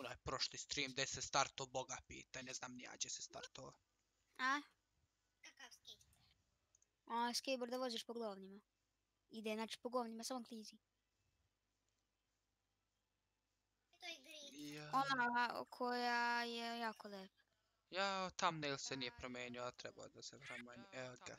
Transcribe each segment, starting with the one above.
onaj prošli stream gdje se starto Boga pita, ne znam nija gdje se starto. A? A, skateboard da voziš po govnima. Ide, znači po govnima, samo klizi. Ja, Ona koja je jako lepa. ja thumbnail se nije promijenio, a trebao da se promijeni. Evo ga.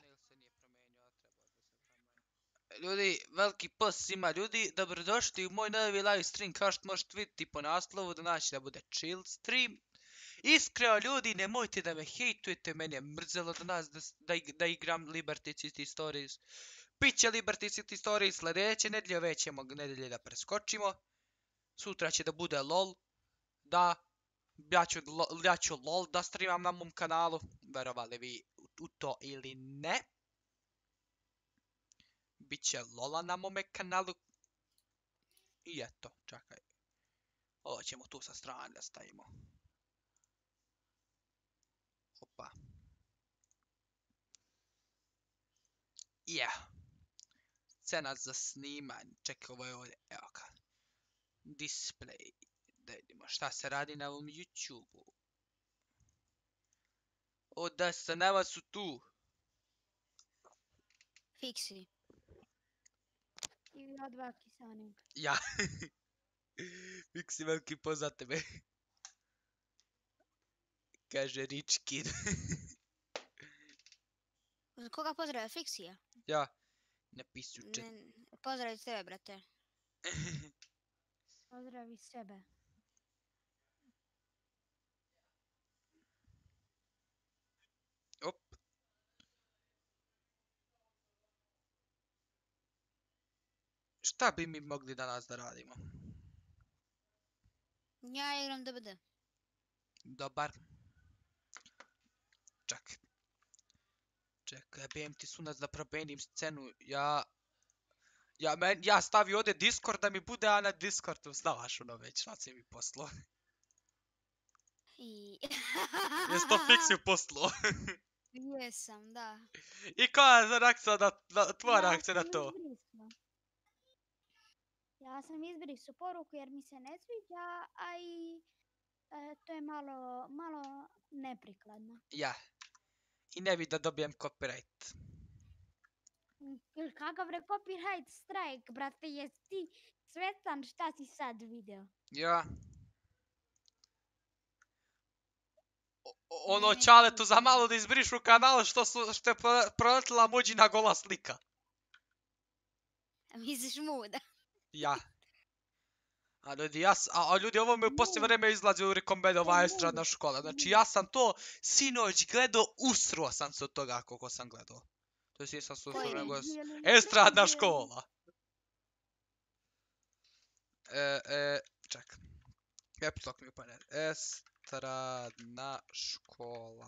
Ljudi, veliki post svima ljudi, dobrodošli u moj novi live stream, kao što možete vidjeti po naslovu, da znači da bude chill stream. Iskreno ljudi, nemojte da me hejtujete, meni je mrzelo danas da igram Liberty City Stories. Biće Liberty City Stories sljedeće nedelje, ove ćemo nedelje da preskočimo. Sutra će da bude LOL, da, ja ću LOL da streamam na mom kanalu, verovali vi u to ili ne. Biće Lola na mome kanalu. I eto, čekaj. Ovo ćemo tu sa strane da stavimo. Opa. Scena za snimanje. Čekaj, ovo je ovdje. Evo ga. Display. Da vidimo šta se radi na ovom YouTube-u. O, da se nema su tu. Fiksi. I ja dva kisanim. Ja. Fiksi veliki poznat tebe. Kaže Rich Kid. Koga pozdravlja? Fiksija? Ja. Napisao chat. Pozdravi tebe, brate. Pozdravi sebe. Op. Šta bi mi mogli danas da radimo? Ja igram DBD. Dobar. Čekaj, bijem ti sunac da promenim scenu. Ja stavio ovdje Discord da mi bude, a na Discordu znaš ono već šta si mi poslao. Jesi to Fiksi poslao? Jesam, da. I koja je reakcija tvoja reakcija na to? Ja sam izbrisao poruku jer mi se ne sviđa, a i to je malo neprikladno. Ja. I ne bi da dobijem copyright. Kakav re copyright strike, brate, jesi ti svjestan šta si sad video? Ja. Ono Čaletu za malo da izbrišu kanal što je proletila Mođina gola slika. Misliš muda? Ja. A ljudi, ovo mi u posljednje vreme izlazi u rekomendova estradna škola. Znači ja sam to sinoć gledao, usruo sam se od toga koliko sam gledao. To jest nisam slušao nego estradna škola. Čekaj. Epitok mi upane. Estradna škola.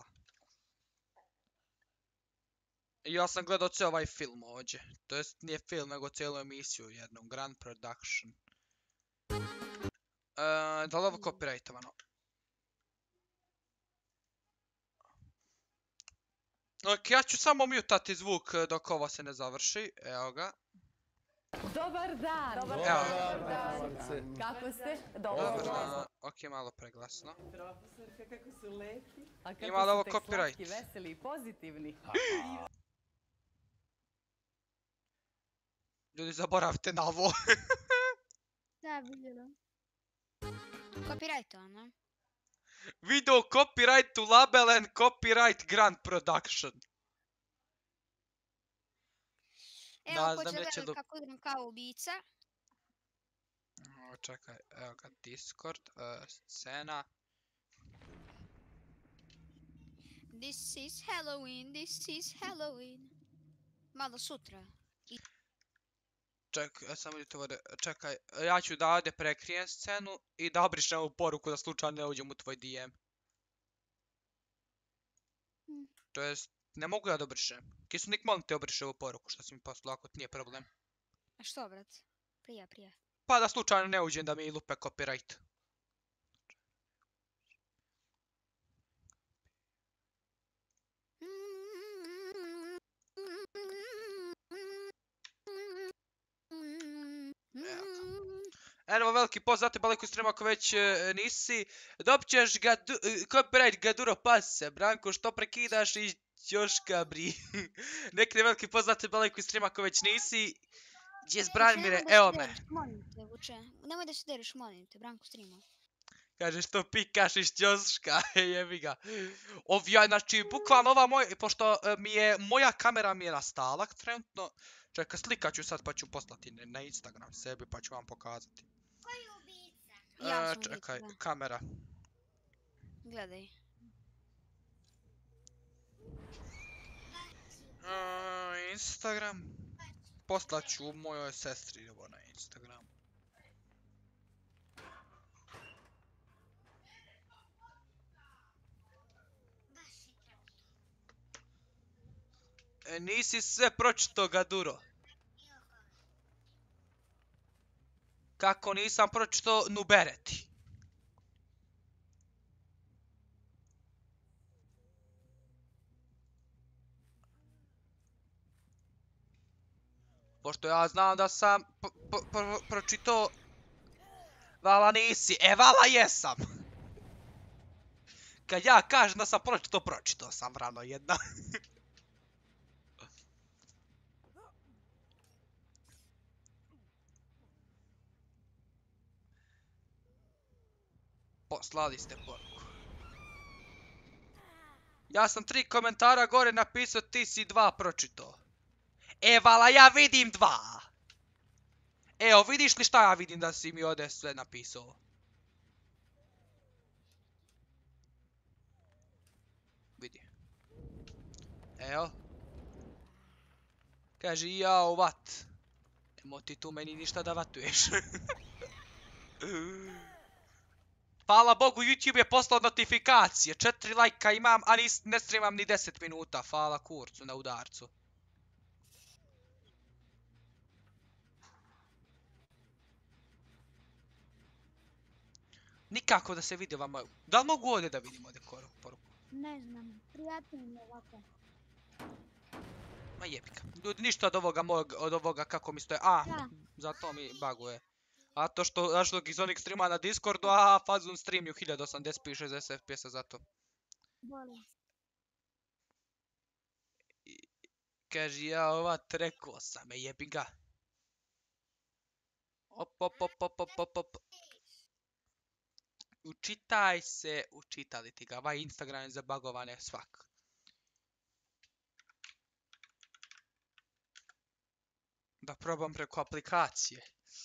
I ja sam gledao cijel ovaj film ovdje. To jest nije film nego cijelu emisiju jednom. Grand Production. Da li ovo copyrightovano? Ok, ja ću samo mutati zvuk dok ovo se ne završi. Evo ga. Dobar dan! Dobar dan! Kako ste? Dobar dan. Ok, malo preglasno. Profesorka, kako su lepi. A kako Ima li ovo su tek copyright? slatki, veseli i pozitivni. Ljudi, zaboravite na ovo. Da, vidjela. Copyright ono. Video copyright to label and copyright Grand Production. Evo, ko će gledati kako igram kao ubica. Čekaj, evo ga Discord, scena. This is Halloween, this is Halloween. Malo sutra. Čekaj, ja ću da ovdje prekrijem scenu i da obrišem ovu poruku da slučajno ne uđem u tvoj DM. To jest, ne mogu ja da obrišem. Kisnik, molim te obriši ovu poruku što si mi poslao, ako ti nije problem. A što, brat? Prija. Pa da slučajno ne uđem da mi lupe copyright. Evo veliki poznati Baleku stream ako već nisi. Dobit ćeš copyright Gaduro pase. Branko, što prekidaš i ćoška bri. Neki veliki poznati Baleku stream ako već nisi. Gdje je Branimire? Evo me. Nemoj da se deriš, molim te, Branko streama. Kaže što pikaš iz ćoška. Jebi ga. Ovija, znači, bukvalno ova moja, pošto moja kamera mi je na stalak trenutno. Čekaj, slikat ću sad pa ću poslati na Instagram sebi pa ću vam pokazati. Ja sam Čekaj, ubica, da. kamera. Gledaj. Instagram. Poslaću mojoj sestri ovo na Instagram. Nisi sve pročito, Gaduro. Kako nisam pročito Nubereti. Pošto ja znam da sam pročito... Vala nisi, vala jesam. Kad ja kažem da sam pročito sam, vrano jedna. Poslali ste poruku. Ja sam 3 komentara gore napisao, ti si 2 pročito. Vala, ja vidim 2. Evo, vidiš li šta ja vidim da si mi ovdje sve napisao? Vidi. Evo. Kaže, jao, vat. Nemo ti tu meni ništa da vatuješ. Hvala Bogu, YouTube je poslao notifikacije. 4 lajka imam, a ne streamam ni 10 minuta. Hvala kurcu na udarcu. Nikako da se vidi vama. Da li mogu ovdje da vidimo ovdje poruku? Ne znam, prijatno mi je ovako. Ma jebika. Ljudi, ništa od ovoga kako mi stoje. Zato mi baguje. A to što Gizonik streama na Discordu, a Fazun stream u 1080p 60 fps zato. Boli. Kaže, ja ovat, rekao sam, jebi ga. Op. Učitaj se, učitali ti ga. Ovaj Instagram je zabagovane svak. Da probam preko aplikacije.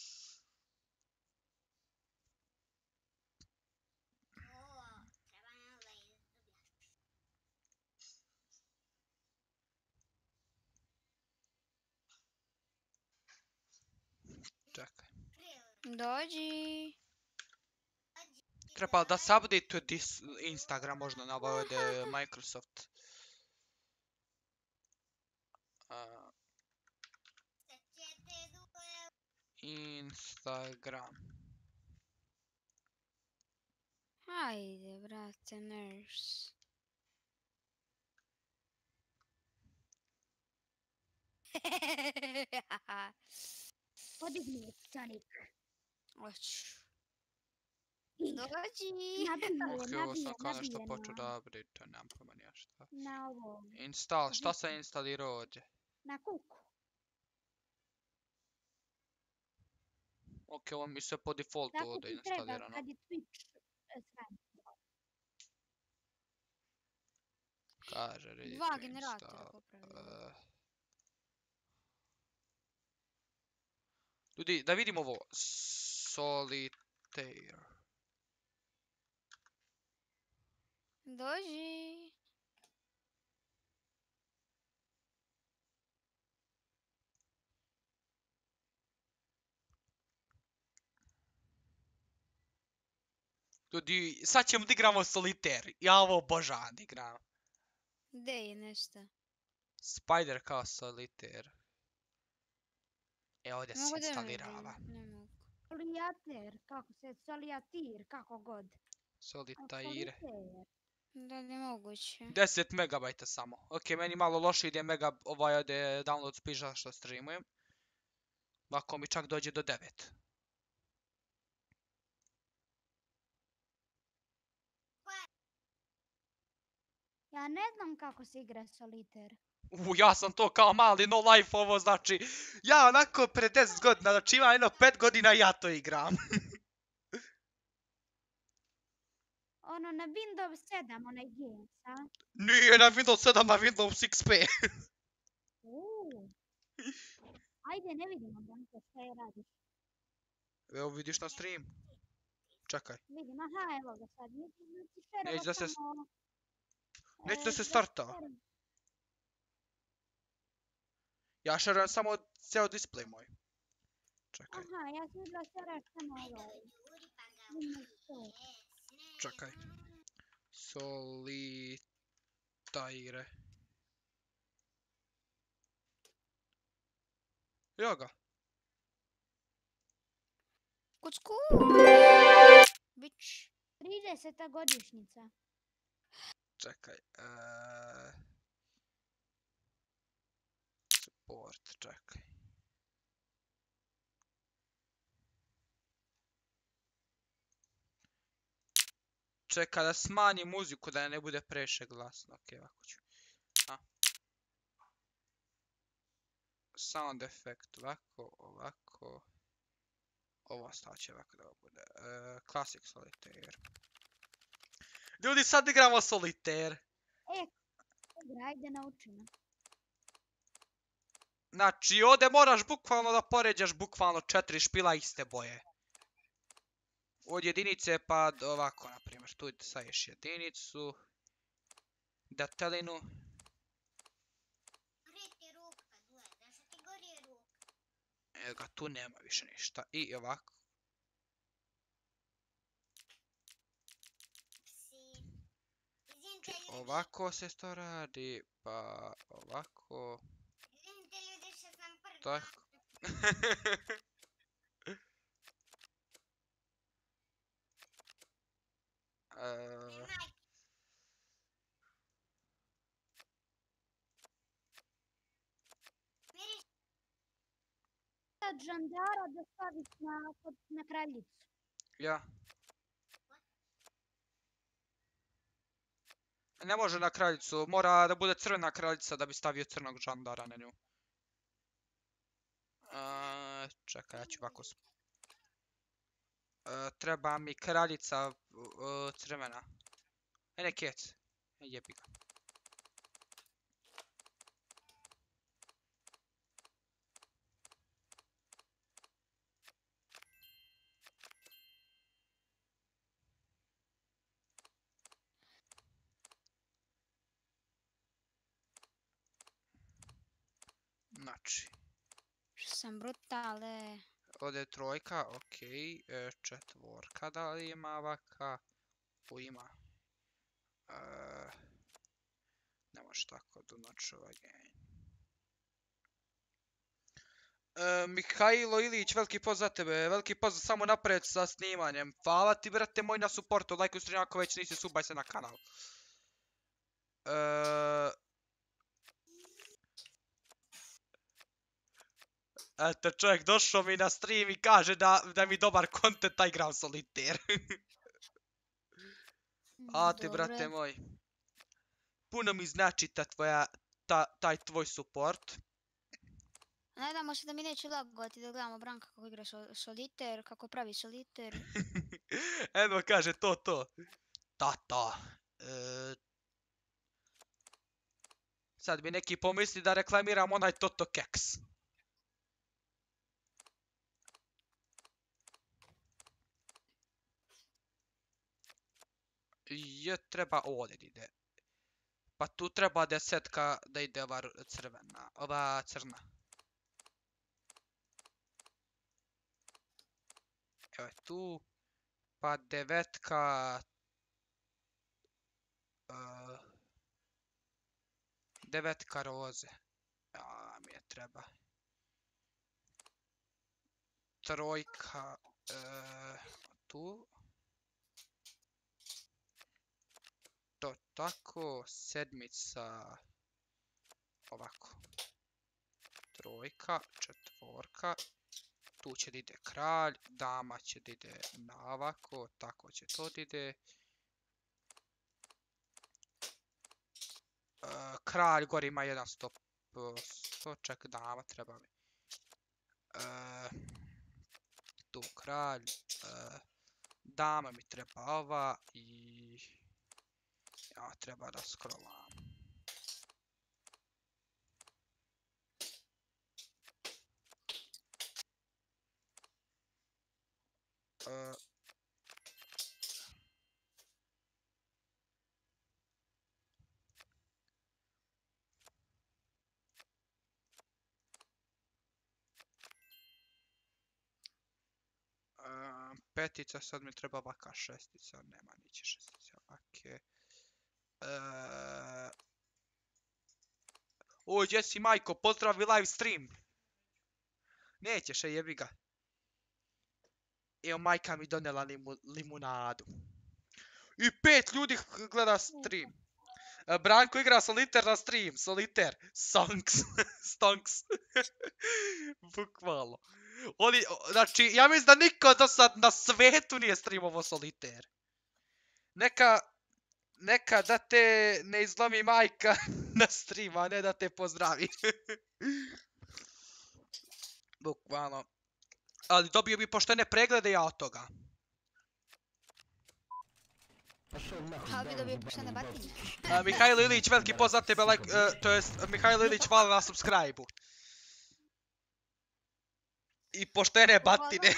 Čekaj. Dođi. Treba da se update Instagram možda na ovaj ovdje Microsoft. Instagram. Ajde, brate, nurse. Podigni, Sonic. Oću. Dođi. Ok, ovo sam kao nešto počeo da update, nemam pojma nija šta. Na ovo. Install, šta sam instalirao ovdje? Na kuku. Ok, ovo mi se po defaultu ovdje instalirano. Kad je Twitch sran. Kaže, ready Dva to generatora install. popravljaju. Ljudi, da vidimo ovo. Solitaire. Dođi. Ljudi, sad ćemo da igramo Solitaire. Ja ovo obožavam da igram. Gde je nešto? Spider kao Solitaire. Ovdje se Mogu da instalirava. ne mogu. Solijatir, kako se, solijatir, kako god. Solitaire. Da, nemoguće. 10 megabajta samo. Ok, meni malo loše ide ovaj ovdje download speed što streamujem. Ako mi čak dođe do 9. Ja ne znam kako se igra soliter. Ja sam to kao mali no life ovo, znači, ja onako pre 10 godina, znači ima jedno 5 godina ja to igram. Ono na Windows 7, onaj Games, a? Nije na Windows 7, na Windows XP. Ajde, ne vidimo Branko šta je radiš. Evo vidiš na stream. Čekaj, Vidim, aha, evo ga sad. Znači, šerova neće da se, samo... neće da se da starta. šerujem. Ja šerujem samo ceo display moj. Čekaj, Aha, ja sam vidjela šeraš samo ovaj. Windows 100. čekaj. Solitaire. Evo ga. Kucku! Bić. 30. godišnjica. Čekaj. Support, čekaj. Čekaj da smanjim muziku da ne bude previše glasno. Ok, ovako ću. Sound effect, ovako, ovako. Ovo staće ovako da bude. Classic Solitaire. Ljudi, sad igramo Solitaire. Ajde, nauči me. Znači, ovdje moraš bukvalno da poređaš bukvalno 4 špila iste boje. Od jedinice pa ovako, na primjer. Tu saješ jedinicu. Datelinu. Evo ga, tu nema više ništa. I ovako. Ovako se to radi, pa ovako. Tako. Sad žandara da staviš na kraljicu. Ja. Ne može na kraljicu, mora da bude crvena kraljica da bi stavio crnog žandara na nju. Čekaj, ja ću ovako... Treba mi kraljica crvena. Ne, kec. Jebi ga. Znači. Sam brutale. Ovdje je trojka, okej. Četvorka da li ima ovaka? U ima. Ne može tako, do not show again. Mihajlo Ilić, veliki pozdrav za tebe, veliki pozdrav samo napred sa snimanjem. Hvala ti brate moj na supportu, lajku stream ako već nisi, subaj se na kanal. Eto čovjek došao mi na stream i kaže da mi dobar content, a igram Solitaire. A ti brate moj. Puno mi znači taj tvoj support. Nadamo se da mi neće lagovati da gledamo Branka kako igra soliter, kako pravi soliter. Eno kaže to. Tata. Sad bi neki pomisli da reklamiram onaj Toto keks. Treba ovdje ide. Pa tu treba 10 da ide ova crvena, ova crna. Evo je tu. Pa 9. 9 roze. Ja, mi je treba. Trojka. Tu. To tako. 7. Ovako. Trojka. Četvorka. Tu će da ide kralj. Dama će da ide na ovako. Tako će to da ide. Kralj gore ima jedan stop. Ček, dama treba mi. Tu kralj. Dama mi treba ova i... Ja, treba da scrollam. Petica, sad mi treba ovaka šestica, nema niće šestica, ovake. O, gdje si majko, pozdravi live stream. Nećeš, jebi ga. Evo, majka mi donela limunadu. I 5 ljudi gleda stream. Branko igra soliter na stream, soliter. Songs, stonks. Bukvalno. Znači, ja mislim da niko do sad na svetu nije streamovo soliter. Neka da te ne izlomi majka na stream, a ne da te pozdravi. Bukvalno. Ali dobio bi poštene preglede ja od toga. Ali bi dobio poštene batine. Mihajlo Ilić, veliki pozdrav tebe, to jest Mihajlo Ilić, hvala na subscribe-u. I poštene batine.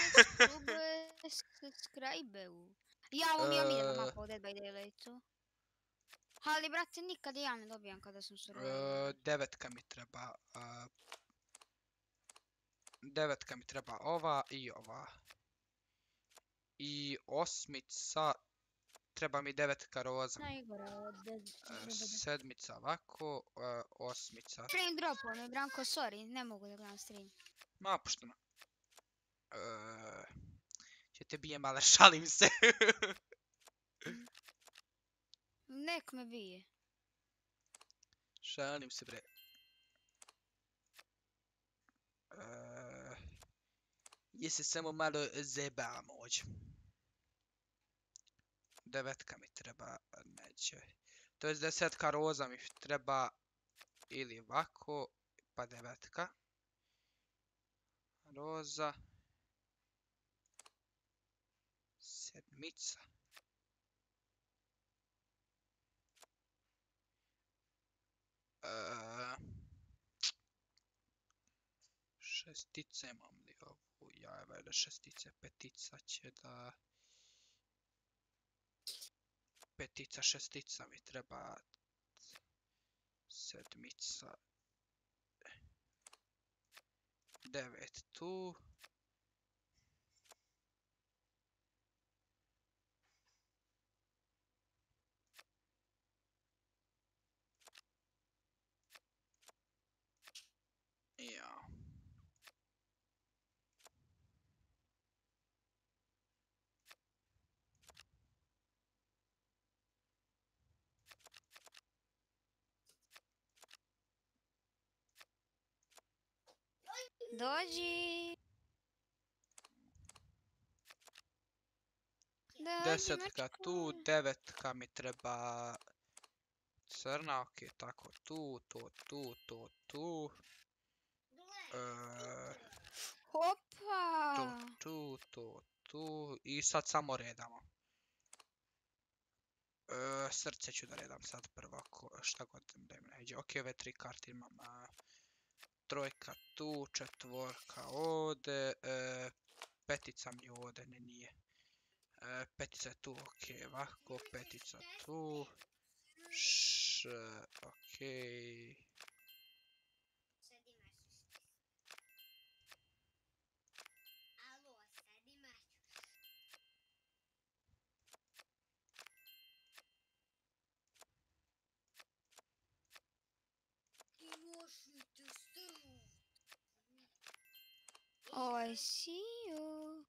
Ja, ovo mi je omiljena mapa u Dead by Daylightu. Ali, brate, nikad ja ne dobijam kada sam survival. Devetka mi treba. Devetka mi treba ova i ova. I osmica. Treba mi devetka roza. Najgore od Dead. Sedmica ovako. Osmica. Stream dropao me, Branko, sorry, ne mogu da gledam stream. Ma, pošteno. Će te bijem, ali šalim se. Nek me bije. Šalim se, bre. Je se samo malo zebam ovdje. Devetka mi treba, neće. To je desetka roza mi treba ili ovako, pa devetka. Roza. Sedmica. Šestice imam li ovu? Ja, evo da šestice, petica će da... Petica, šestica mi treba... Sedmica... 9 tu... Ja. Dođi! Desetka tu, devetka mi treba... Crna, okej, tako, tu. Hopa! Tu. I sad samo redamo. Srce ću da redam sad prvo, šta god da im nađe. Ok, ove 3 karte imam. Trojka tu, četvorka ovdje. Petica mi ovdje, ne nije. Petica je tu, ok, ovako, petica tu. Ok. Oh, I see you.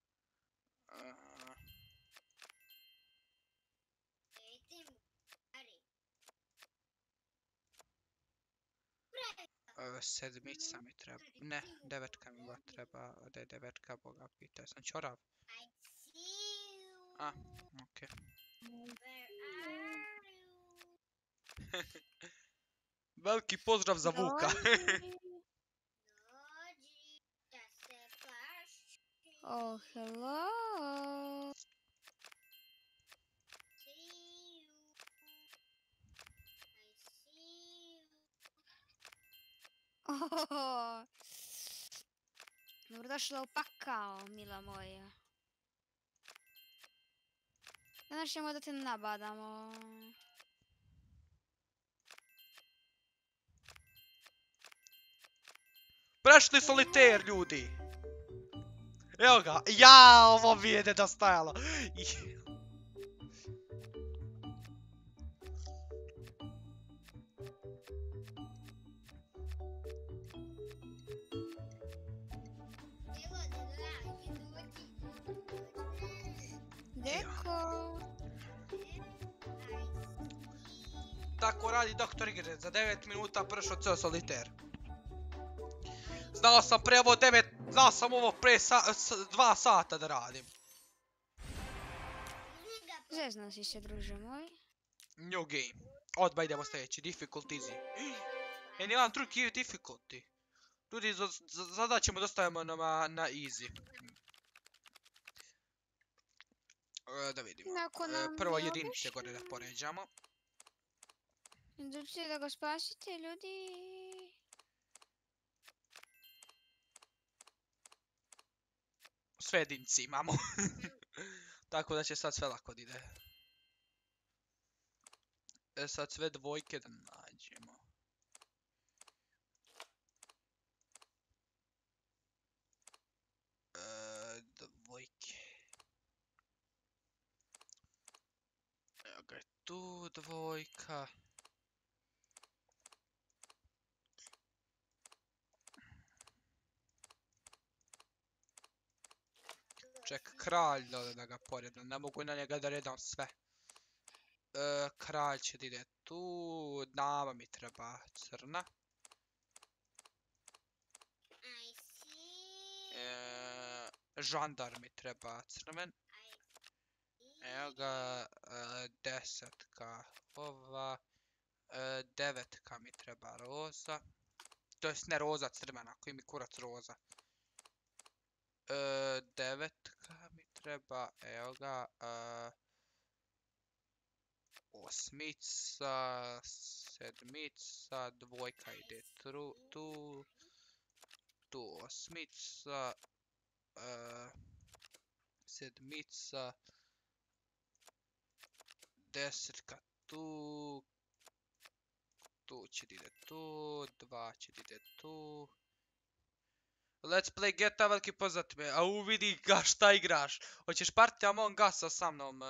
Sedmica mi treba. Ne, devetka mi treba. Da je devetka, boga pita. Sam čorav. A, okej. Veliki pozdrav za Vuka. Dođi. Oh, hello. Oh, dobrodošla u pakao, mila moja. Danas ćemo da te nabadamo. Prešli soliter, ljudi. Evo ga. Ja, ovo mi je nedostajalo. Deko. Tako radi doktor igre. Za 9 minuta prešao ceo soliter. Znao sam pre ovo 9, znao sam ovo pre 2 sata da radim. Zezno si se, druže moj. New game. Odmah idemo sljedeći. Difficult easy. Anyone truly give difficulty. Ljudi, sada ćemo dostavimo na easy. Da vidimo. Prvo jedinice gore da poređamo. Indukcije da ga spasite, ljudi. Sve jedinice imamo. Tako da će sad sve lako da ide. Sad sve dvojke da nađemo. Dvojke. Evo ga je tu dvojka. Ček, kralj da ga poredam, ne mogu na njega da redam sve. Kralj će da ide tu, dama mi treba crna. Žandar mi treba crven. Evo ga, desetka ova. Devetka mi treba roza. To jest ne roza, crvena, koji mi kurac roza. Devetka mi treba, evo ga. Osmica, sedmica, dvojka ide tu. Tu osmica. Sedmica. Desetka tu. Tu će da ide tu. Dva će da ide tu. Let's play GTA, veliki poznat me. A uvidi ga šta igraš. Hoćeš partija Among Usa sa mnom?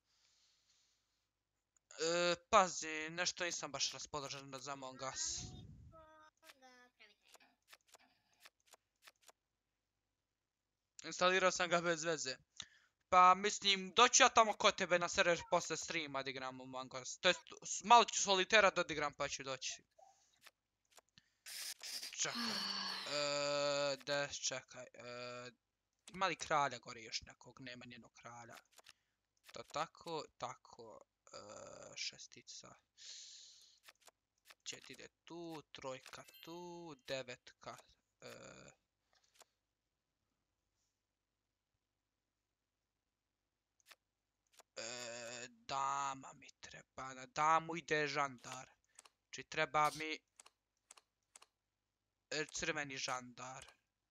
Pazi, nešto nisam baš raspoložen za Among Us. Instalirao sam ga bez veze. Pa mislim, doću ja tamo kod tebe na server posle streama da igram Among Us. To jest, malo ću solitera da odigram pa ću doći. Čekaj. Ima li kralja gore još nekog? Nema nijednog kralja. To tako. Šestica. Čet ide tu, trojka tu, devetka. Dama mi treba, na damu ide žandar. Či treba mi crveni žandar.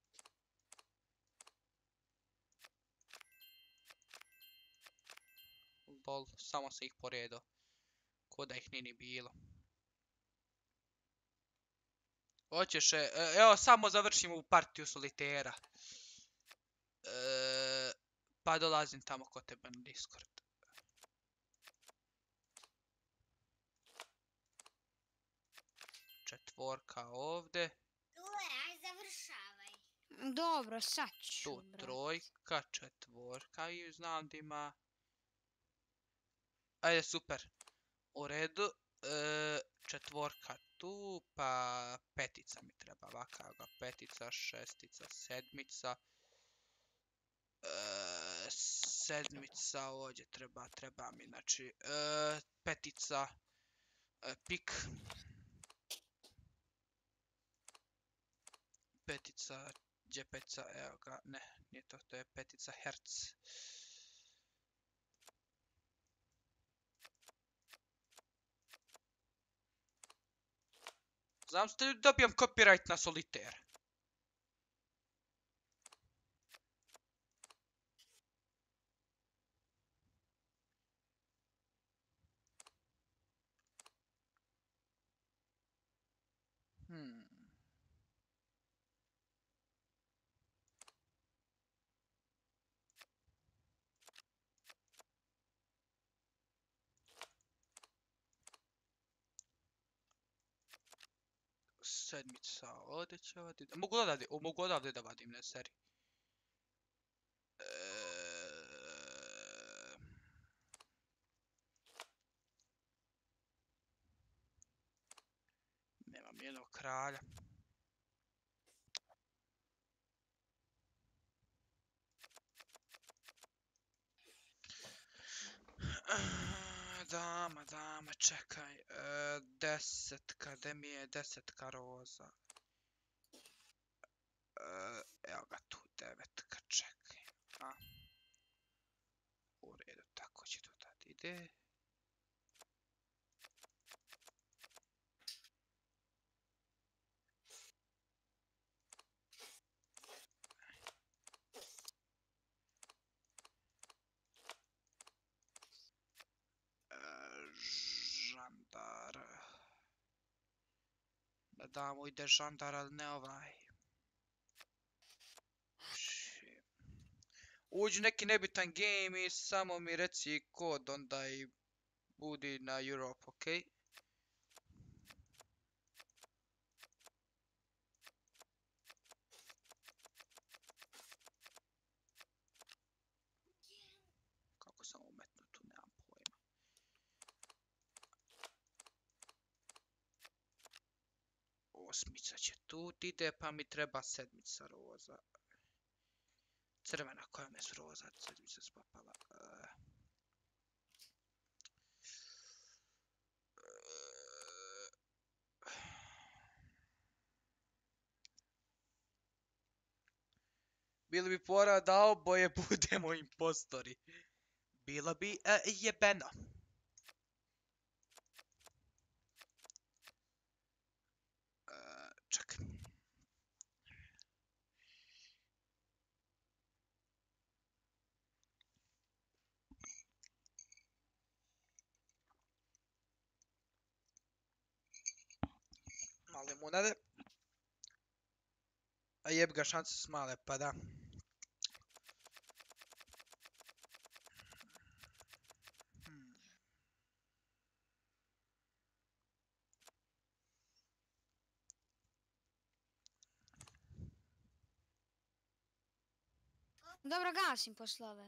Lol, samo se ih poredo. Ko da ih nije ni bilo. Hoćeš, evo samo završimo u partiju solitera. Pa dolazim tamo kod tebe na Discord. Četvorka ovdje. Aj, završavaj. Dobro, sad ću. Tu trojka, četvorka i znam da ima. Ajde, super. U redu. Četvorka tu, pa petica mi treba. Ovakav ga, petica, šestica, sedmica. Sedmica ovdje treba mi, znači, petica, pik. petica, džepeca, evo ga, ne, nije to, to je petica herc. Znam ste li dobijam copyright na solitaire? Sedmica, ovdje će vaditi. Mogu odavde da vadim, ne seri. Nemam jednog kralja. Dama, čekaj. Desetka, gdje mi je desetka roza? Evo ga tu, devetka, čekaj. U redu, tako će to tad ide. Žandar. Da damo ide žandar, ali ne ovaj. Uđi neki nebitan game i samo mi reci kod, onda i budi na Europe, okej? Kako sam umetno tu, nemam pojma. Osmica će tu ide, pa mi treba sedmica roza. Crvena koja me s roza, sedmica spapala. Bili bi fora da oboje budemo impostori. Bilo bi jebeno. Čekaj. Malo limunade. A jeb ga, šanse su male, pa da. Dobro, gasim posle ove.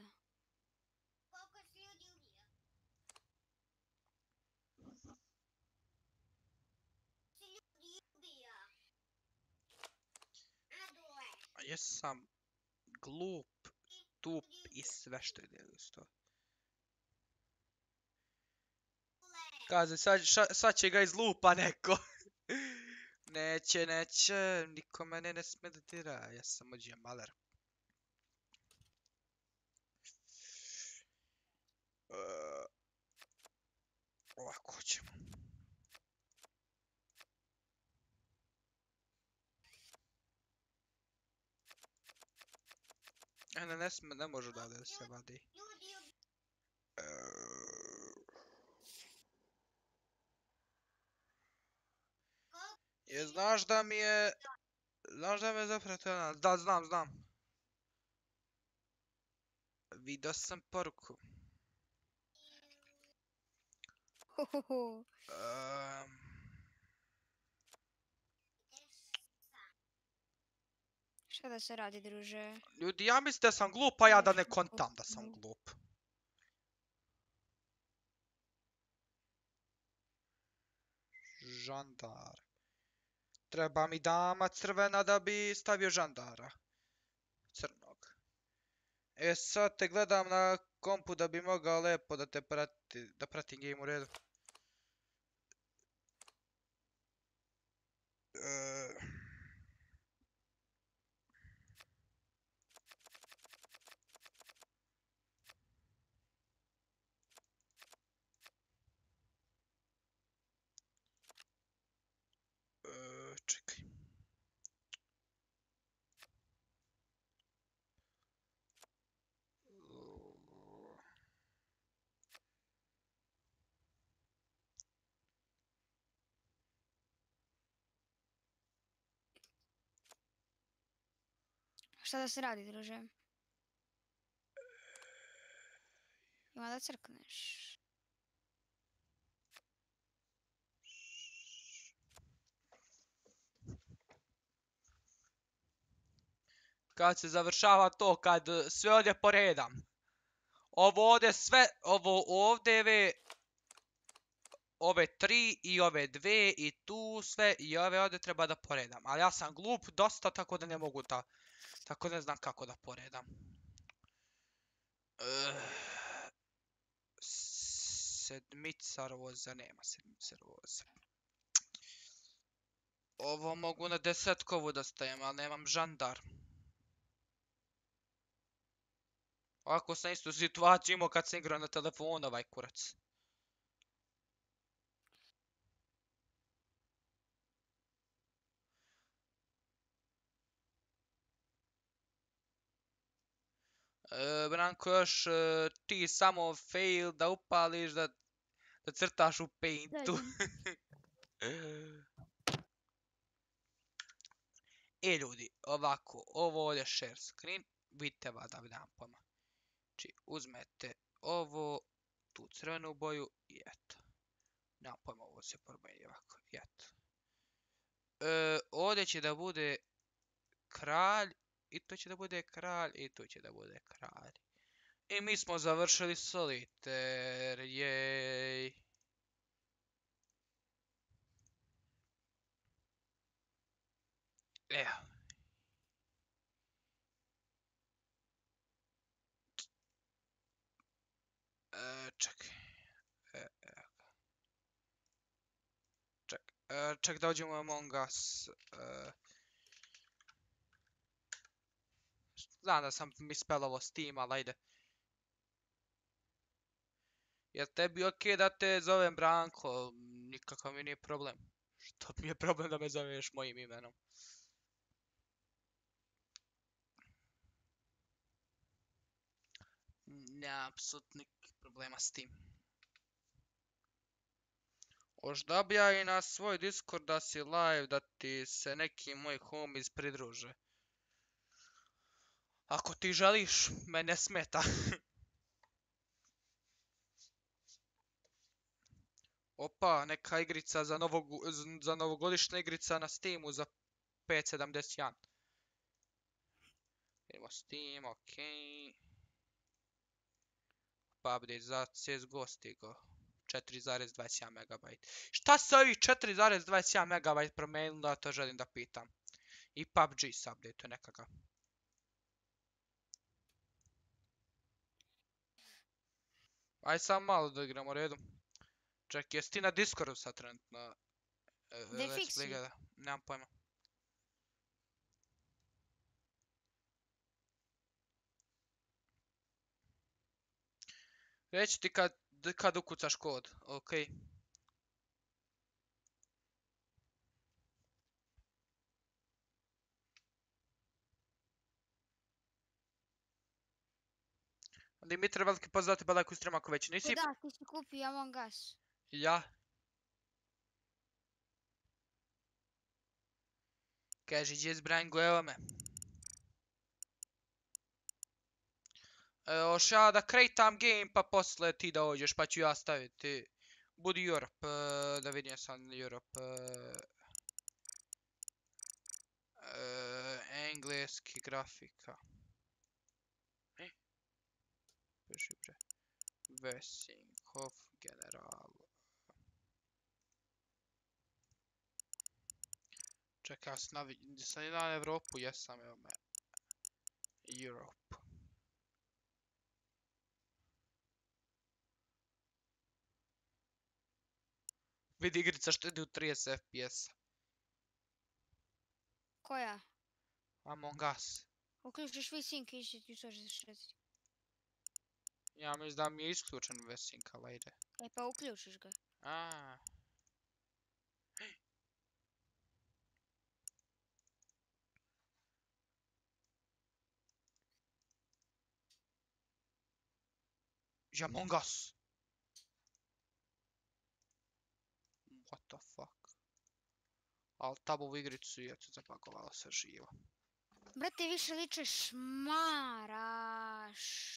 A jesam glup, tup i sve što ide uz to. Kaze, sad će ga izlupa neko. Neće, niko mene ne sme da dira, ja sam ođe maler. Ovako ćemo. Ne može odavde da se vadi. Znaš da mi je... Znaš da me je zapratila? Da, znam. Vidio sam poruku. Šta da se radi, druže? Ljudi, ja mislim da sam glup, a ja da ne kontam da sam glup. Žandar. Treba mi dama crvena da bi stavio žandara. Crnog. Sad te gledam na kompu da bi mogao lepo da te pratim game u redu. Šta da se radi, druže? Ima da crkneš. Kad se završava to, kad sve ovdje poredam. Ovo ovdje sve, ovo ovdje ove 3 i ove 2 i tu sve i ove ovdje treba da poredam. Ali ja sam glup dosta, tako da ne mogu tako ne znam kako da poredam. Sedmica roza, nema sedmice roza. Ovo mogu na desetkovu da stavim, ali nemam žandar. Ovako sam istu situaciju imao kad sam igrao na telefonu, ovaj kurac. Branko, još ti samo fail da upališ, da crtaš u paintu. Ljudi, ovako, ovo ovdje share screen, vidite vada, nemam pojma. Znači, uzmete ovo, tu crvenu boju i eto. Nemam pojma, ovo se promijeni ovako, i eto. Ovdje će da bude kralj, i to će da bude kralj, i to će da bude kralj. I mi smo završili soliter, jej. Evo. Čekaj. Ček da uđemo u Among Us. Znam da sam mispelovo Steam, ali ajde. Jel tebi okej da te zovem Branko? Nikakav mi nije problem. Što mi je problem da me zoveš mojim imenom? Nema apsolutno nikakvih problema s tim. Možda objavi na svoj Discord da si live, da ti se neki moji homies pridruže. Ako ti želiš, me ne smeta. Opa, neka igrica za novogodišnja igrica na Steamu za 5.71. Idemo Steam, okej. Pa update za CSGO stigo. 4.21 MB. Šta se ovih 4.21 MB promenilo, da to želim da pitam. I PUBG se update nekakav. Aj sam malo da igramo redu. Ček, jesi ti na Discordu sad trenutno? Gdje fiksi? Nemam pojma. Reći ti kad ukucaš kod, okej. Dimitre, veliki pozdrav ti Balaku stream ako već nisi. Da, ti si kupio Among Us. Ja. Kaži, gdje zbrango, evo me. Hoš ja da krejtam game pa posle ti da ođeš pa ću ja staviti. Budi Europe, da vidim sam Europe. Engleski grafika. Piši bre. Wessinghoff general. Čekaj, sam na Evropu, jesam, evo me. Europe. Vidi igrica što ide u 30 FPS. Koja? Among Us. Uključiš VSync i će ti to šrediti. Ja mislim da mi je isključen Wessing, ali ide. E pa uključiš ga. Aaaa. Among Us. What the fuck. Al tabovu igricu je to zapakovalo se živo. Brate, više ličeš maraš.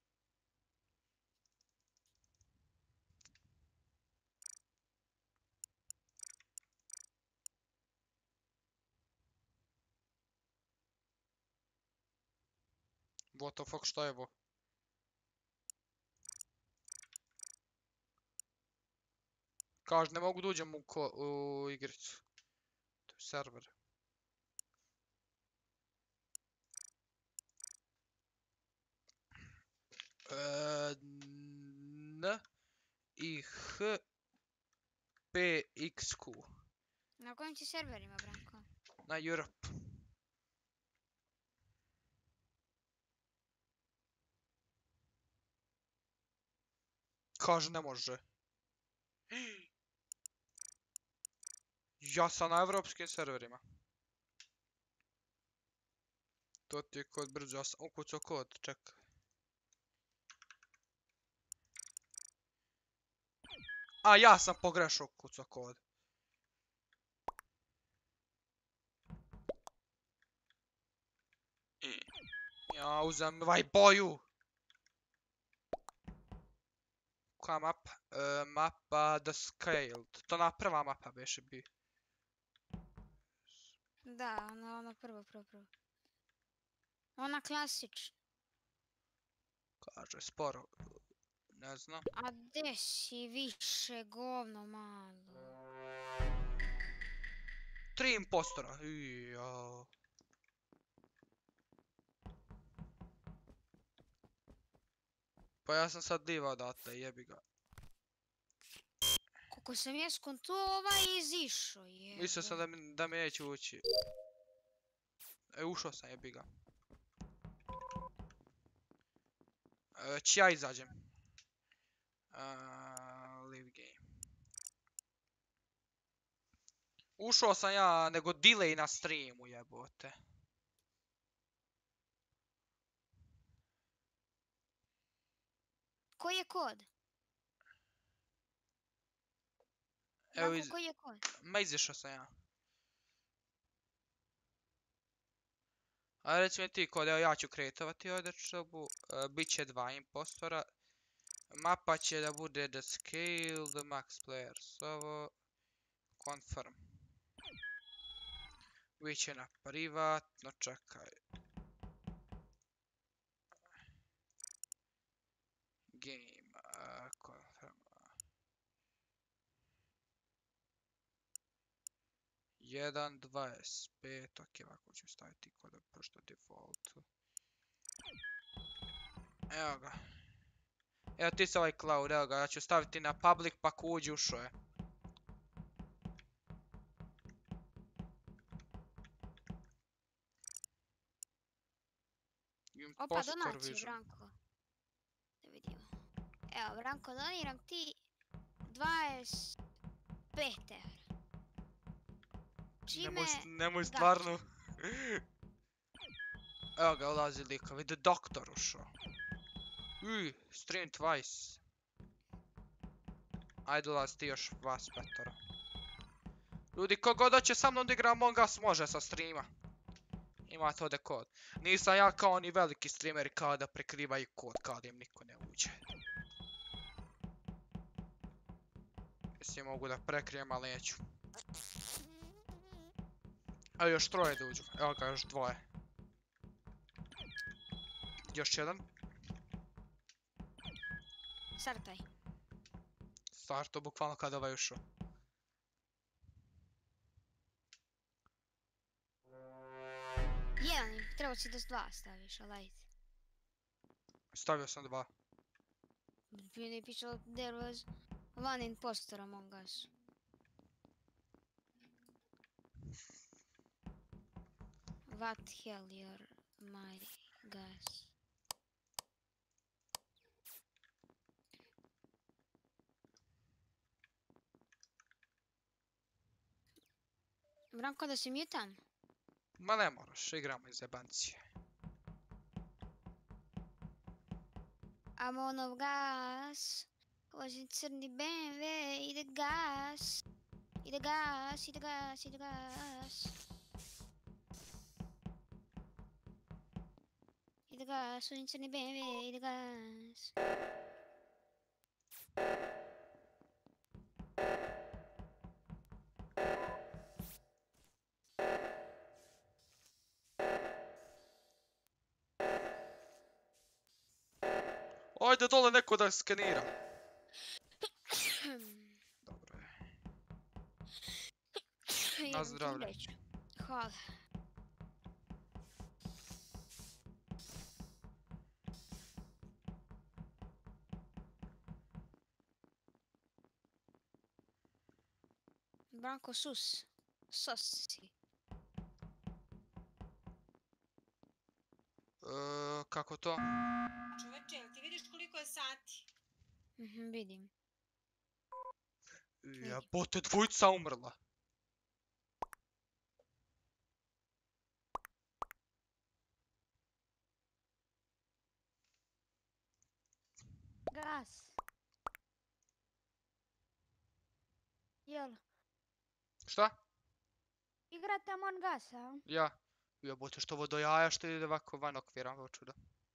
What the fuck, šta je ovo? Kaže, ne mogu da uđem u igricu. To je server. N I H P X Q. Na kojim ti serverima, Branko? Na Europe. Kaže, ne može. Ja sam na evropskim serverima. To ti je kod brzo, ja sam ukucao kod, čekaj. A ja sam pogrešao ukucao kod. Ja uzem ovaj boju. Koja mapa? Mapa The Scaled. To ona prva mapa beše bi. Da, ona prvo. Ona klasična. Kaže, sporo. Ne znam. A gde si više govno malo? 3 impostora. Jao. Pa ja sam sad diva odatle, jebi ga. Koliko sam ja skonto ovaj izišao je. Mislio sam da mi neće ući. Ušao sam, jebi ga. Či ja izađem. Leave game. Ušao sam ja, nego delay na streamu, jebote. Koji je kod? Evo Branko, koji je kod? Ma izišao sam ja. A reci mi ti kod, evo ja ću kretovati ovdje čobu. Biće 2 impostora. Mapa će da bude The Scale, The Max Players. Ovo. Confirm. Biće na privatno, čekaj. Game. Confirm. 1.25, ok, ovako ću staviti kod pošto default. Evo ga. Evo ti se ovaj cloud, evo ga, ja ću staviti na public pa ko uđe ušao je. Opa, donacije, Branko. Da vidimo. Evo, Branko, doniram ti 25 evra. Čime... Nemoj stvarno. Evo ga, ulazi lika, vidi doktor ušao. Stream twice. Ajde ulazi ti još vas petora. Ljudi, kogod hoće sa mnom da igra Among Us može sa streama. Imate ovdje kod. Nisam ja kao oni veliki streameri kao da prekrivaju kod, kao da im niko ne uđe. Mislim mogu da prekrijem, ali neću. Evo još 3 da uđu. Evo ga, još 2. Još jedan. Startaj. Starto bukvalno kada ovaj ušao. Jedan, treba si da 2 staviš, ali ajde. Stavio sam 2. Prije je pisalo there was one impostor among us. What hell you're my guys. Branko, da si mutan? Ma ne moraš, igramo iz jebancije. Amonov gas. Vozim crni BMW, ide gas. Ide gas, ide gas, ide gas. ide gas, sunčani BMW, ide gas. Ajde dole neko da skenira. Dobro je. Na zdravlje. Hvala. Branko sus. Sosi. Kako to? Čoveče, jel ti vidiš koliko je sati? Vidim. Jebote, dvojica umrla. Gas. Jel? Šta? Igrate Among Us, a? Ja. Jebote, što ovo do jaja što ide ovako van okvira, ovo čudo.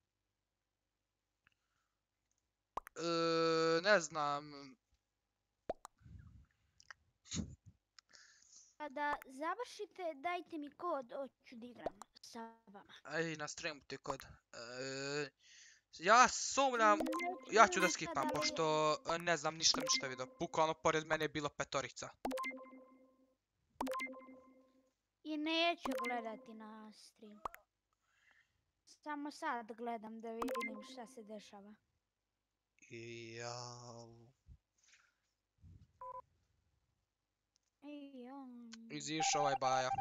Ne znam. Kada završite, dajte mi kod, hoću da igram sa vama. Aj, na streamu ti kod. Ja sumnjam, ja ću da skipam, pošto ne znam ništa vidio. Bukvalno pored mene je bilo petorica. I neću gledati na stream. Samo sad gledam da vidim šta se dešava. Jao. Jao. Izišao ovaj baja.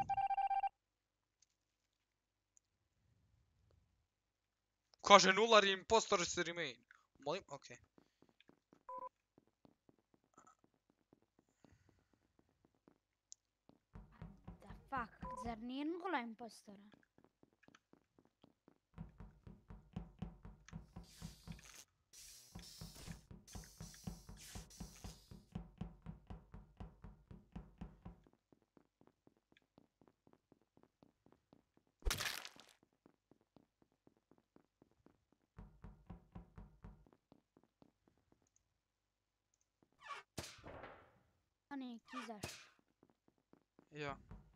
Kaže nular impostor se remain. Molim? Okej. Da fuck, zar nije nula impostora? A nek izaš. Ja.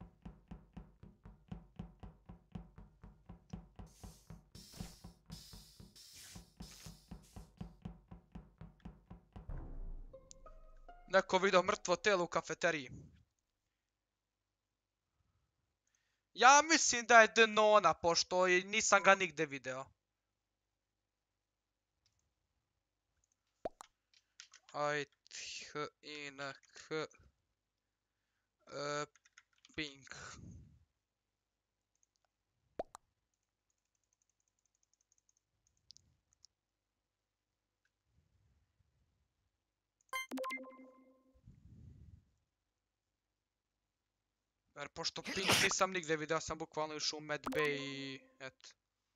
Neko vidio mrtvo telo u kafeteriji. Ja mislim da je Denona, pošto nisam ga nigde video. Aj, h, i, n, k. Pink. Jer pošto Pink nisam nigde video, sam bukvalno išao u Medbay i eto.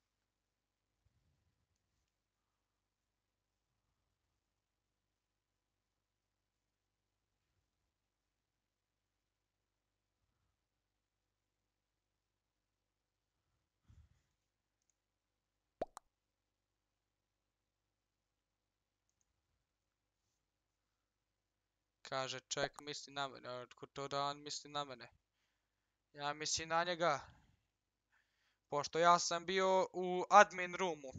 Kaže, čovjek misli na mene, otkud to da on misli na mene? Ja mislim na njega. Pošto ja sam bio u admin roomu.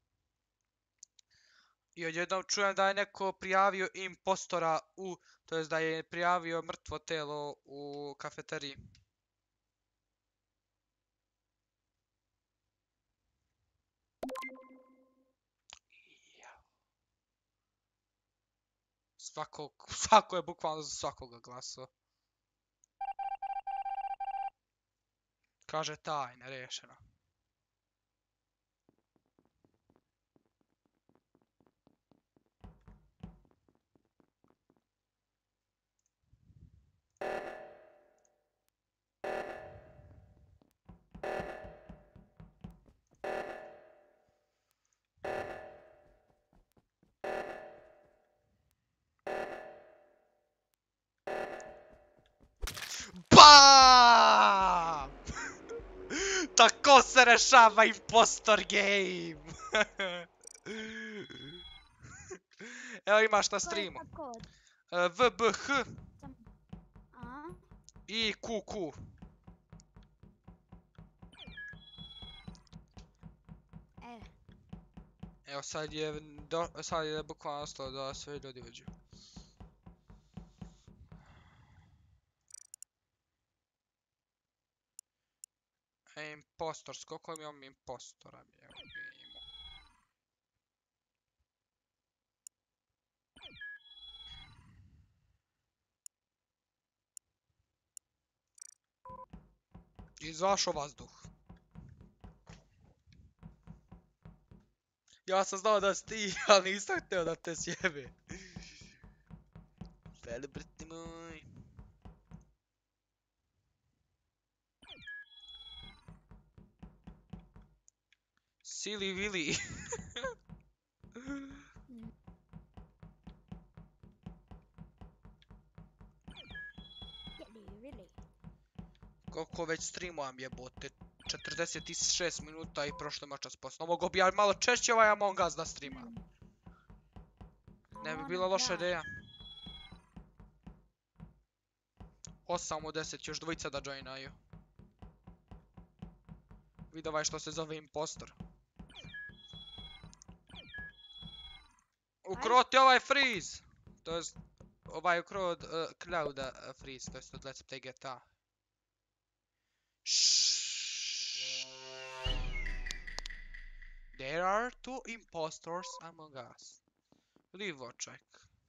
I odjednom čujem da je neko prijavio impostora to jest da je prijavio mrtvo telo u kafeteriji. Svako je bukvalno za svakoga glasao. Kaže tajna, rešeno. BAAAAAAM! Tako se rešava impostor game! Evo imaš na To je streamu. sad kod. VBH A? i QQ. E, Evo sad je bukvalno ostalo da sve ljudi uđu. Impostor, koliko imam impostora? Evo vidimo. Izašao vazduh. Ja sam znao da si ti, ali nisam htio da te sjebe. Veli brati moj. Silly Willy. really. Koliko već streamujem jebote. 46 minuta i prošlo ima čas posla. Mogu bi ja malo češće ovaj Among Us da streamam. Ne bi bila loša ideja. 8 od 10, još dvojica da joinaju. Vidi ovaj što se zove impostor. Ukroti ovaj freeze! To jest, ovaj ukro od Clouda freeze, to jest od Let's Play GTA. There are two impostors among us. Leave or check.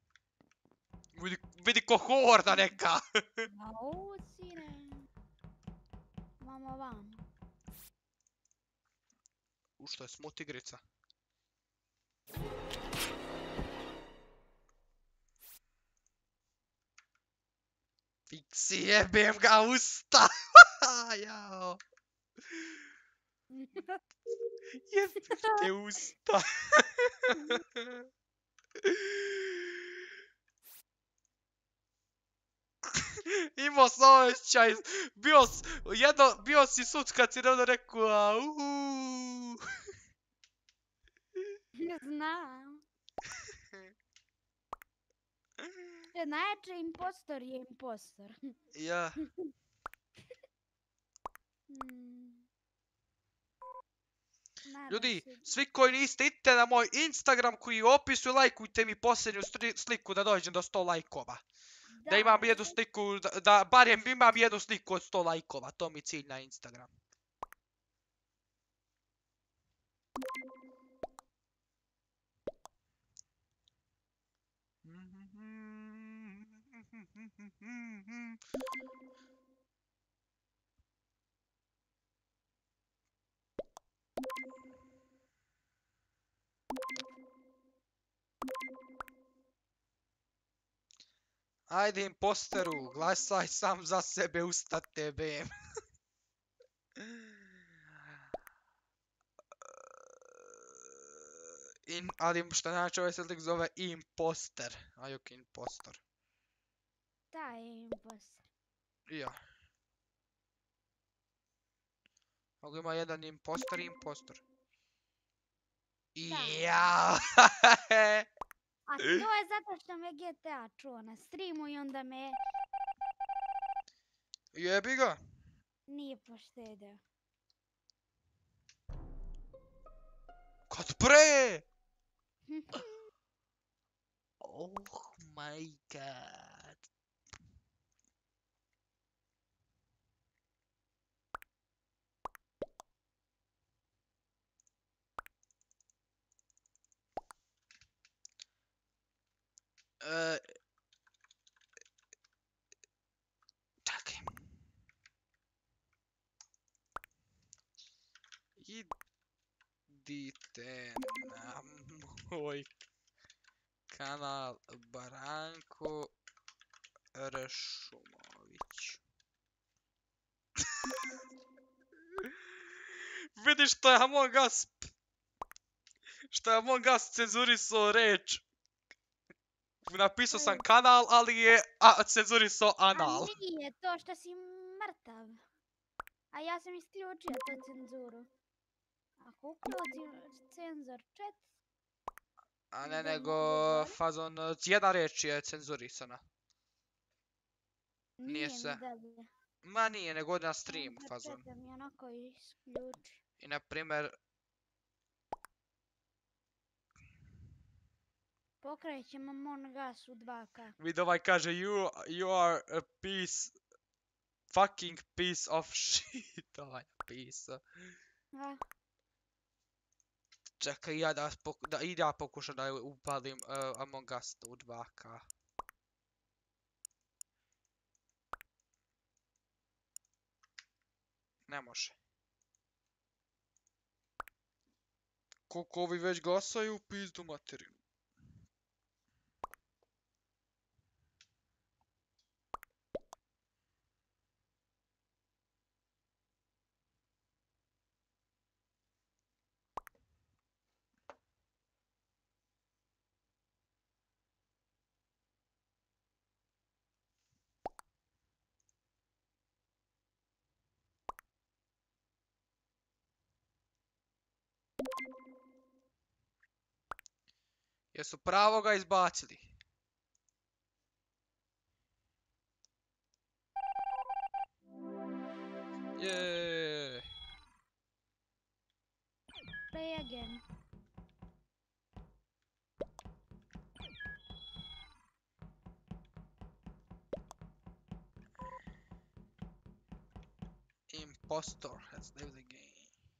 Vidi ko horda neka! Au, sine. Vamo vamo. Što je smut igrica. Fiksi jebem ga usta! Jao! Jebem te usta! Imao sam osjećaj, bio si sud kad si ravno rekao au. Znam. Najjači impostor je impostor. Ja. Ljudi, svi koji niste, idite na moj Instagram koji je u opisu i lajkujte mi posljednju sliku da dođem do 100 lajkova. Da imam jednu sliku, da barem imam jednu sliku od 100 lajkova, to mi je cilj na Instagram. Ajde imposteru, glasaj sam za sebe, usta tebe. Ali što znači ovaj se lik zove imposter. Ajuk impostor. Da je impostor. Ja. Mogu ima jedan impostor i impostor. Ja. A to je zato što me GTA čuo na streamu i onda me Jebi ga. nije poštedio. Kad pre! Oh my god. Čekaj. Idite na moj kanal Branko Rešumović. Vidiš što je Among Us... Što je Among Us cenzurisao reč. Napisao sam kanal, ali je cenzurisao anal. A nije to što si mrtav. A ja sam isključio tu cenzuru. Ako uključim cenzor chat, A ne, ide nego gore. fazon, jedna riječ je cenzurisana. Nije Nije sve. mi dalje. Ma nije, nego na stream Cenzor fazon. chat mi onako isključi. I na primjer, Pokrećemo Among Us u 2K. vid ovaj kaže you are a fucking piece of shit. Ovaj napisao. A, Čekaj, ja pokušam da upalim Among Us u 2K. Ne može. Koliko ovi već glasaju, pizdu materinu. Jesu pravo ga izbacili? Jeee. play again. Impostor has left the game.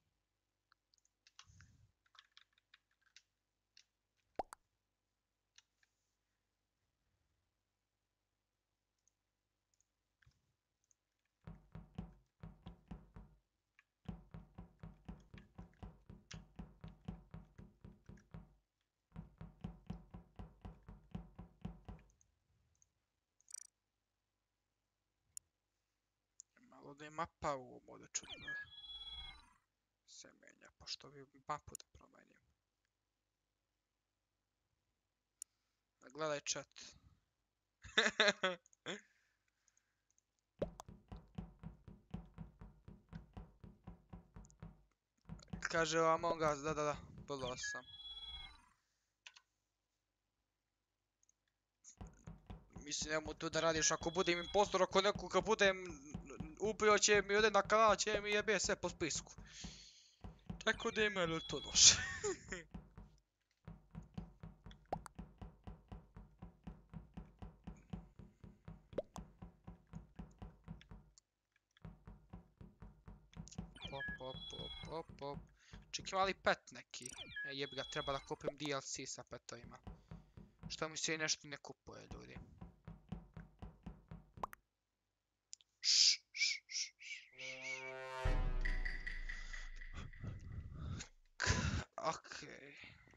Malo da je mapa u ovom ovdje čudno se menja, pošto bi mapu da promenim. Gledaj chat. Kaže Among Us, da, bilo sam. Mislim, nemoj tu da radiš, ako budem impostor, ako nekoga budem ubio će mi ode na kanal, će mi jebe sve po spisku. Tako da ima li to loše. Pop. Ček, ima li pet neki? Jebi ga, treba da kupim DLC sa petovima. Što mi se i nešto ne kupuje, ljudi. Okej.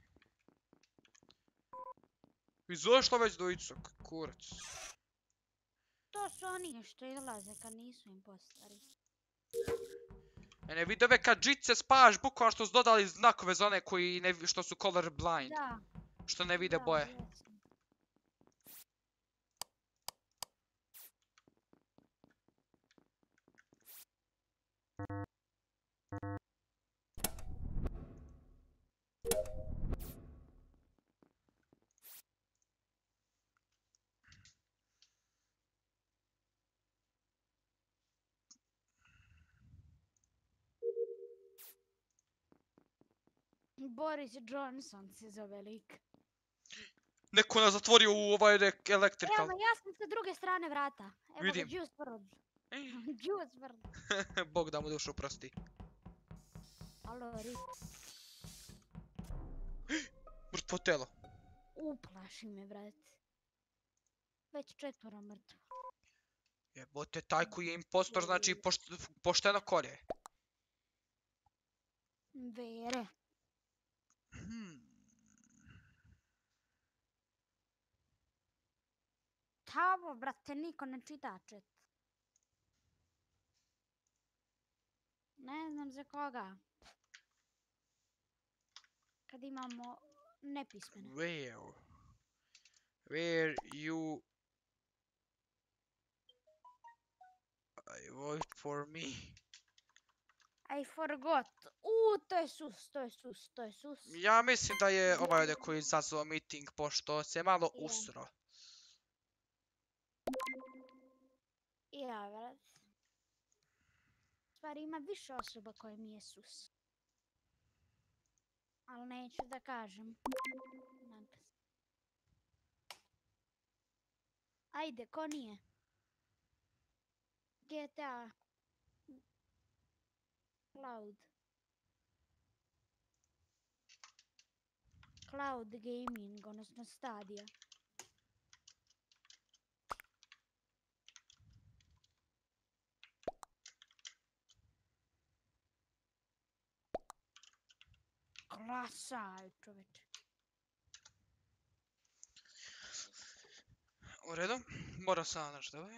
Izašla već dvojica, kurac. To su oni što izlaze kad nisu impostori. Mene vidove kad džice spaš, bukvalno što su dodali znakove za one koji što su color blind. Da. Što ne vide Da, boje. jesam. Boris Johnson se zove lik. Neko nas zatvorio u ovaj electrical. Evo, ja sam sa druge strane vrata. Evo Vidim. ga, Juice WRLD. Juice WRLD. Bog da mu dušu oprosti. Alo, Rip. Mrtvo telo. Uplaši me, brat. Već 4 mrtvo. Jebote, taj koji je impostor, znači pošteno kolje. Vere. Tamo, brate, niko ne čita chat. Ne znam za koga. Kad imamo nepismene. Where you... I vote for me. I forgot. To je sus, to je sus, to je sus. Ja mislim da je ovaj ovdje koji izazvao meeting, pošto se malo usro. Ja, vrat. Stvari ima više osoba koje mi je sus. Ali neću da kažem. Ajde, ko nije? GTA. Cloud. Cloud Gaming, odnosno Stadia. Klasa, čoveče. U redu, moram sam nešto ovaj.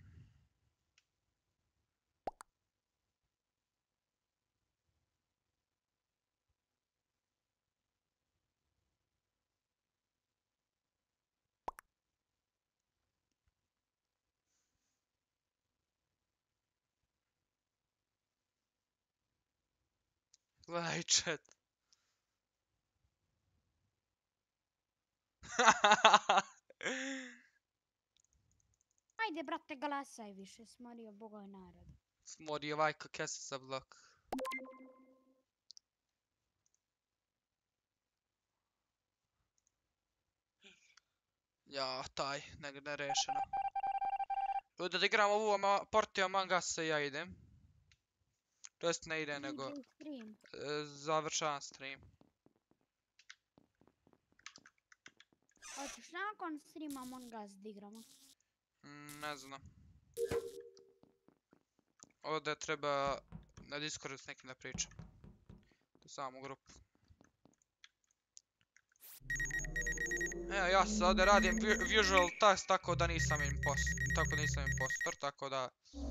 Gledaj chat. Ajde, brate, glasaj više, smorio bogoj narod. Smori ovaj kese za blok. Ja, taj, nerešeno. Ljudi, da igram ovu partiju Among Us ja idem. To jest ne ide, nego DJ stream. završavam stream. Hoćeš nakon streama Among Us da igramo? Ne znam. Ovdje treba na Discordu s nekim da pričam. Tu samu grupu. Evo, ja se ovdje radim visual task tako da nisam impostor, tako da...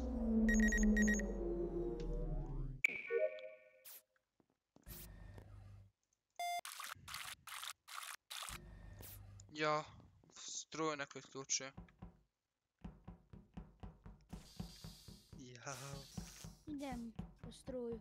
Ja, struju neko isključuje. Ja. Idem po struju.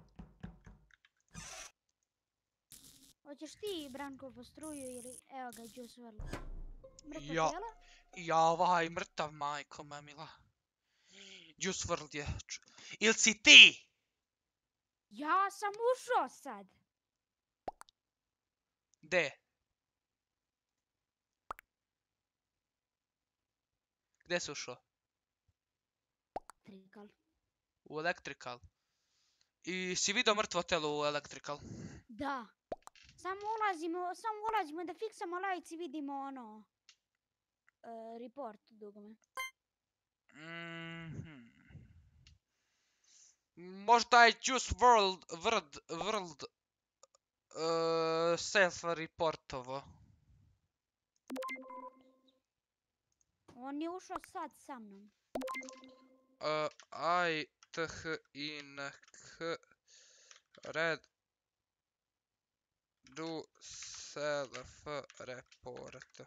Hoćeš ti, Branko, po struju ili... Evo ga, Juice WRLD. Mrtvo Ja. tijelo? Ja, ovaj mrtav, majko me mila. Juice WRLD je... Ili si ti? Ja sam ušao sad. De? Gdje si ušao? Trikal. U Electrical. I si vidio mrtvo telo u Electrical? Da. Samo ulazimo da fiksamo lajci i vidimo ono... report dugome. Možda je Juice WRLD self-reportovo. On je ušao sad sa mnom. ITHINK Red do self-report.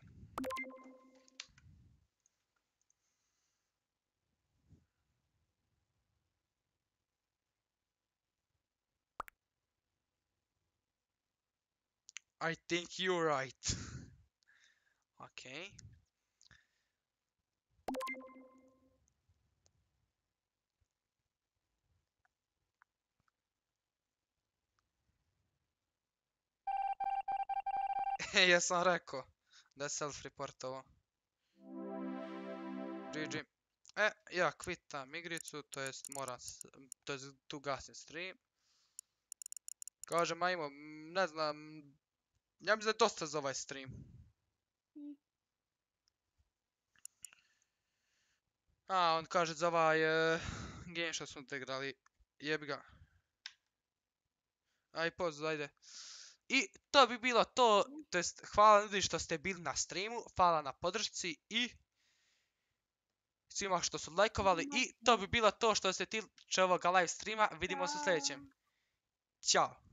I think you're right. Okay. Jesam rekao da je self-reportovo. GG. Ja kvitam igricu, to jest tu gasim stream. Kažem, ajmo, ne znam, ja mislim da je dosta za ovaj stream. On kaže za ovaj game što smo te igrali, jebi ga. Aj, pozdrav, ajde. I to bi bilo to, to jest hvala ljudi što ste bili na streamu, hvala na podršci i svima što su lajkovali i to bi bilo to što se tiče ovoga live streama, vidimo se u sljedećem. Ćao!